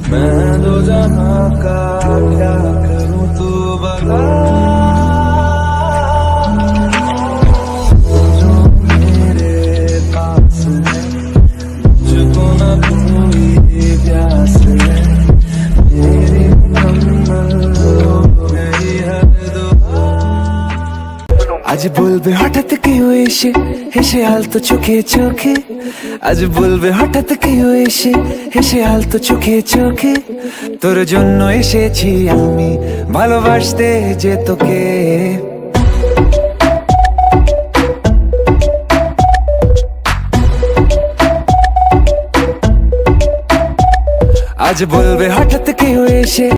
मैं दो जहां का क्या करूं तू बता। जो मेरे पास है मुझको न कोई प्यास है, मेरी मुकम्मल हो गई है दुआ। আজ বলবে হঠাৎ কেউ এসে হেসে আলতো চোখে চোখে, আজ বলবে হঠাৎ কেউ এসে হেসে আলতো চোখে চোখে, তোর জন্য এসেছি আমি ভালোবাসতে যে তোকে। আজ বলবে হঠাৎ কেউ এসে